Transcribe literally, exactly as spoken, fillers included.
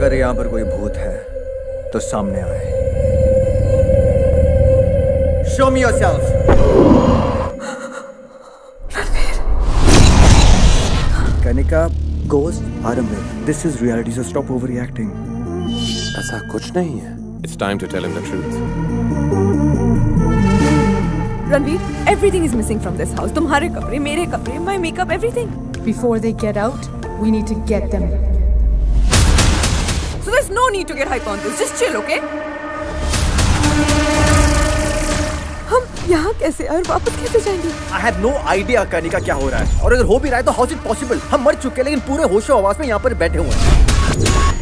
अगर यहाँ पर कोई भूत है तो सामने आए। Show me yourself. Kanika, ghost are a myth. This is reality, so stop overreacting. ऐसा कुछ नहीं है. It's time to tell him the truth. Ranveer, everything is missing from this house. तुम्हारे कपड़े, मेरे कपड़े, my makeup, everything. Before they get out, we need to get them. So there's no need to get hype on this. Just chill, okay? हम यहाँ कैसे और वापस कैसे जाएंगे? I have no idea Kanika क्या हो रहा है, और अगर हो भी रहा है तो how is it possible? हम मर चुके हैं लेकिन पूरे होशो आवाज में यहाँ पर बैठे हुए हैं।